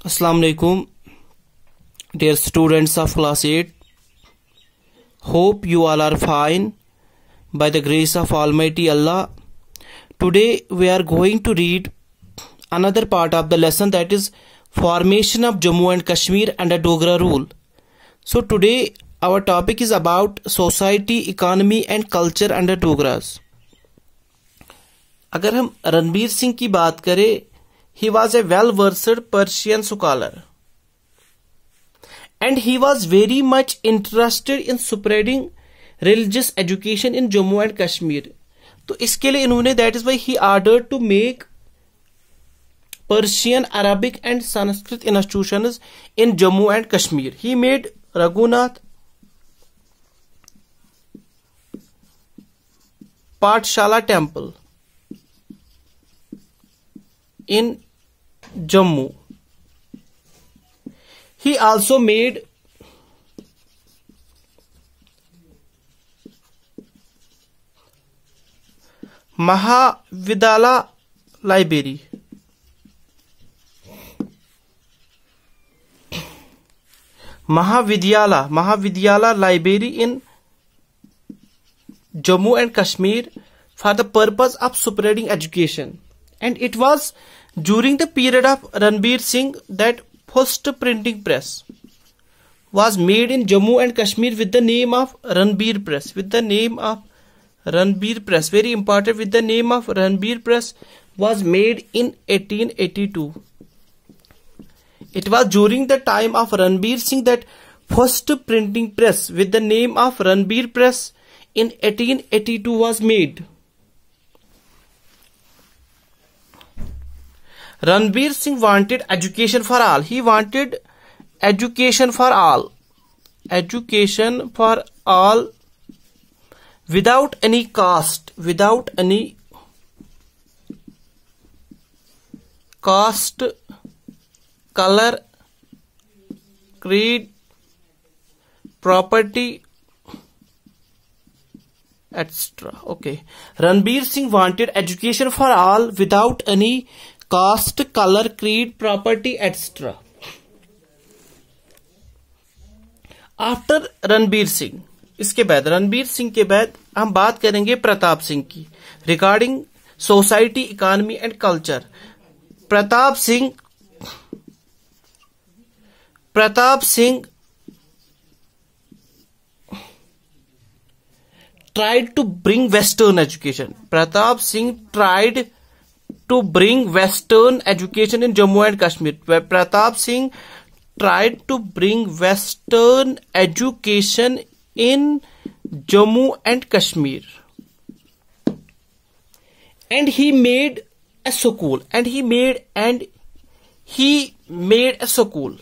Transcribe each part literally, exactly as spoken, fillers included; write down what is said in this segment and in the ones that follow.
Assalamu alaikum, dear students of class eight. Hope you all are fine by the grace of Almighty Allah. Today we are going to read another part of the lesson, that is formation of Jammu and Kashmir under Dogra rule. So today our topic is about society, economy and culture under Dogras. अगर हम रणबीर सिंह की बात करें, he was a well-versed Persian scholar and he was very much interested in spreading religious education in Jammu and Kashmir. तो इसके लिए इन्होंने, that is why he ordered to make Persian, Arabic and Sanskrit institutions in Jammu and Kashmir. He made Raghunath Pathshala temple in Jammu. He also made Mahavidyala library. Mahavidyala Mahavidyala library in Jammu and Kashmir for the purpose of spreading education. And it was during the period of Ranbir Singh that first printing press was made in Jammu and Kashmir with the name of Ranbir Press. With the name of Ranbir Press, very important, with the name of Ranbir Press was made in eighteen eighty-two. It was during the time of Ranbir Singh that first printing press with the name of Ranbir Press in eighteen eighty-two was made. Ranbir Singh wanted education for all. He wanted education for all. Education for all without any caste, without any caste, color, creed, property, et cetera. Okay. Ranbir Singh wanted education for all without any caste, color, creed, property, et cetera. After Ranbir Singh, इसके बाद रणबीर सिंह के बाद हम बात करेंगे प्रताप सिंह की regarding society, economy and culture. Pratap Singh Pratap Singh tried to bring Western education. Pratap Singh tried to bring Western education in Jammu and Kashmir. Pratap Singh tried to bring Western education in Jammu and Kashmir. And he made a school. And he made and he made a school.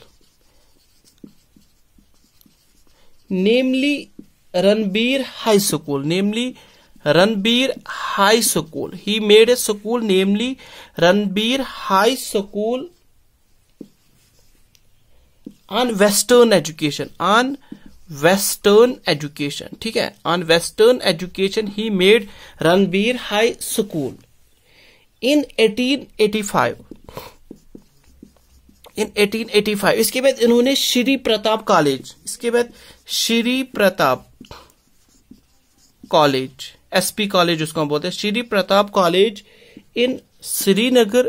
Namely Ranbir High School. Namely Ranbir High School. He made a school, namely Ranbir High School on Western education. On Western education. ठीक है? On Western education he made Ranbir High School in eighteen eighty-five. In eighteen eighty-five. इसके बाद इन्होंने Shri Pratap college. इसके बाद Shri Pratap college, SP college उसको हम बोलते हैं, Shri Pratap college in Srinagar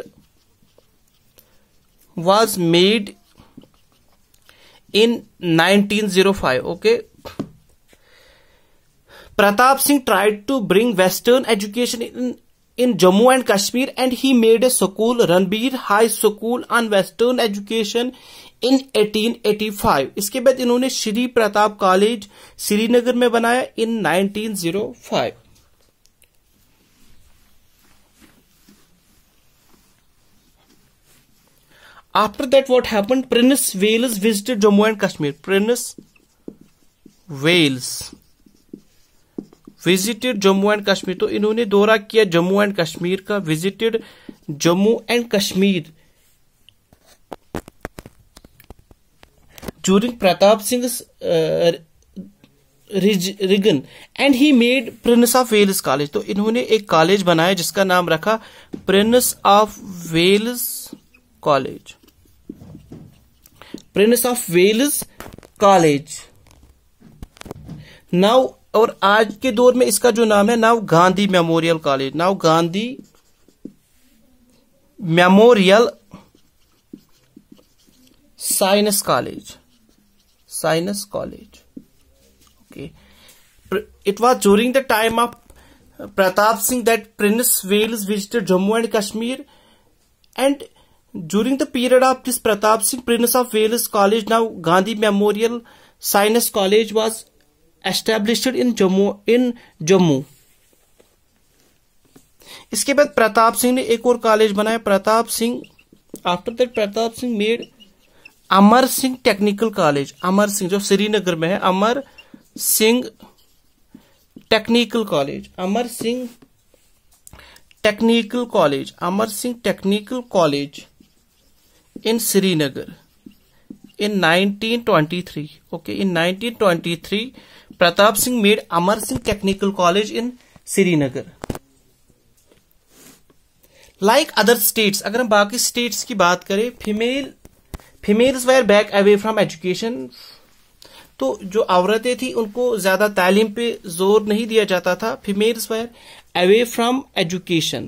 was made in nineteen oh five. Okay. Pratap Singh tried to bring Western education in, in Jammu and Kashmir and he made a school, Ranbir High School on Western education in eighteen eighty-five. इसके बाद इन्होंने Shri Pratap college Srinagar में बनाया in nineteen oh five. After that, what happened? Prince Wales visited Jammu and Kashmir. Prince Wales visited Jammu and Kashmir. तो इन्होंने दौरा किया Jammu and Kashmir का. Visited Jammu and Kashmir during Pratap Singh's uh, reign and he made Prince of Wales College. तो इन्होंने एक college बनाया जिसका नाम रखा Prince of Wales College. Prince of Wales college. Now और आज के दौर में इसका जो नाम है now Gandhi memorial college, now Gandhi memorial science college, science college. Okay, it was during the time of Pratap Singh that Prince Wales visited Jammu and Kashmir, and during the period of this Pratap Singh, Prince of Wales College, now Gandhi Memorial Science College, was established in Jammu in Jammu. इसके बाद प्रताप सिंह ने एक और college बनाया, Pratap Singh. After that Pratap Singh made Amar Singh technical college, Amar Singh जो श्रीनगर में है, Amar Singh technical college, Amar Singh technical college, Amar Singh technical college in Srinagar in nineteen twenty three. Okay, in nineteen twenty three Pratap Singh made Amar Singh technical college in Srinagar. Like other states, अगर हम बाकी स्टेट्स की बात करें, female females were back away from education. तो जो औरतें थी उनको ज्यादा तालीम पे जोर नहीं दिया जाता था। Females were away from education,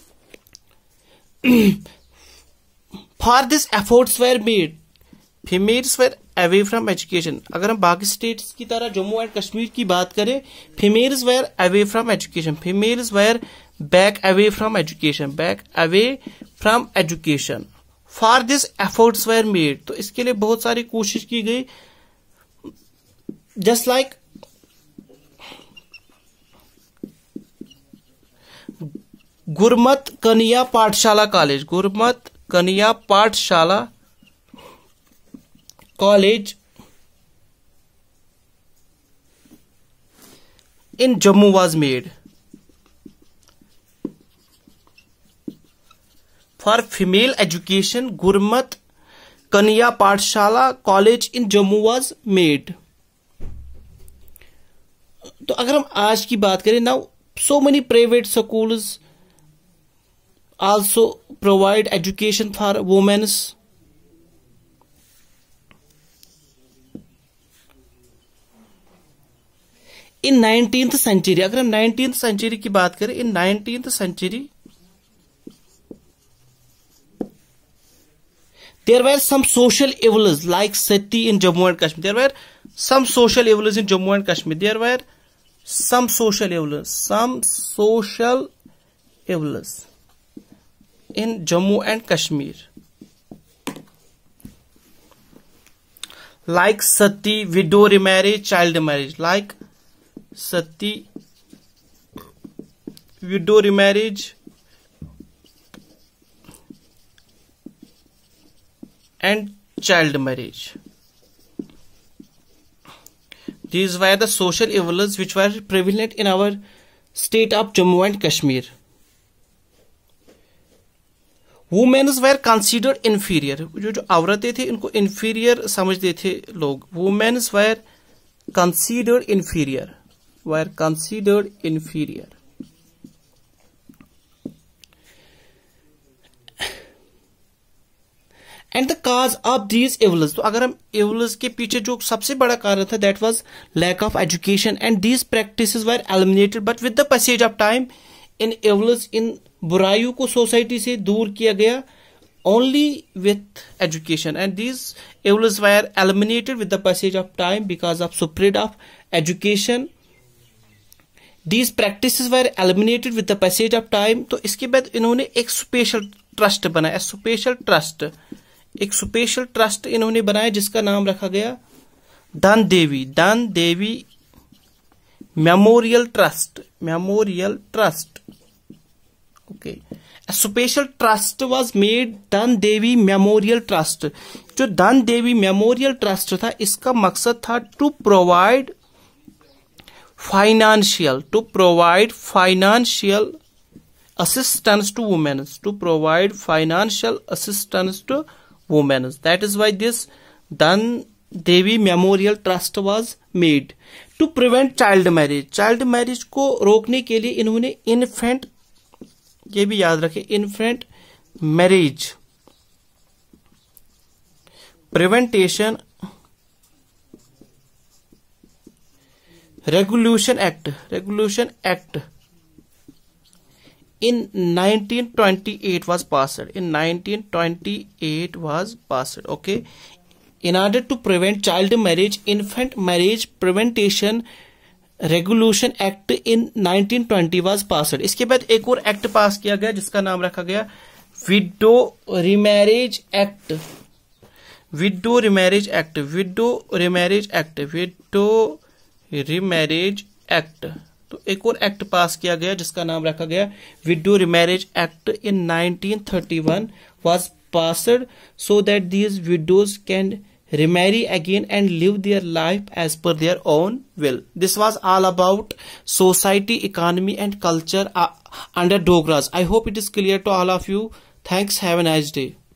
for this efforts were made, females were away from education. अगर हम बाकी स्टेट्स की तरह जम्मू एंड कश्मीर की बात करें, females were away from education, females were back away from education, back away from education. For this efforts were made, तो इसके लिए बहुत सारी कोशिश की गई। Just like Gurmat Kanya Pathshala college, Gurmat Kanya Pathshala college in Jammu was made for female education. Gurmat Kanya Pathshala college in Jammu was made. तो अगर हम आज की बात करें, now so many private schools also provide education for womens. In nineteenth century, अगर हम नाइनटीन्थ सेंचुरी की बात करें, in nineteenth century there were some social evils like sati in Jammu and Kashmir. There were some social evils in Jammu and Kashmir. There were some social evils, some social evils in Jammu and Kashmir, like sati, widow remarriage, child marriage, like sati, widow remarriage, and child marriage. These were the social evils which were prevalent in our state of Jammu and Kashmir. Women were considered inferior. जो जो औरतें थी इनको inferior समझते थे लोग. Women were considered inferior. Were considered inferior. And the cause of these evils, तो अगर हम एवल्स के पीछे जो सबसे बड़ा कारण था that was lack of education, and these practices were eliminated. But with the passage of time इन एवल्स, इन बुराइयों को सोसाइटी से दूर किया गया only with education, and these evils were eliminated with the passage of time because of spread of education. These practices were eliminated with the passage of time. तो इसके बाद इन्होंने एक स्पेशल ट्रस्ट बनाया, स्पेशल ट्रस्ट एक special trust इन्होंने बनाया जिसका नाम रखा गया Dhan Devi, Dhan Devi memorial trust, memorial trust. Okay, special trust was made, Dhan Devi memorial trust. जो धन देवी मेमोरियल ट्रस्ट था इसका मकसद था to provide financial, to provide financial assistance to women, to provide financial assistance to women. That is why this Dhan Devi Memorial Trust was made to prevent child marriage. Child marriage को रोकने के लिए इन्होंने infant, ये भी याद रखें, infant marriage Prevention Regulation Act Regulation Act in nineteen twenty-eight was passed. In nineteen twenty-eight was passed. Okay. In order to prevent child marriage, Infant Marriage Prevention Regulation Act in nineteen twenty was passed. इसके बाद एक और act पास किया गया जिसका नाम रखा गया widow remarriage act. Widow remarriage act widow remarriage act widow remarriage act तो एक और एक्ट पास किया गया जिसका नाम रखा गया widow remarriage act in nineteen thirty-one was passed so that these widows can remarry again and live their life as per their own will. This was all about society, economy and culture uh, under Dogras. I hope it is clear to all of you. Thanks. Have a nice day.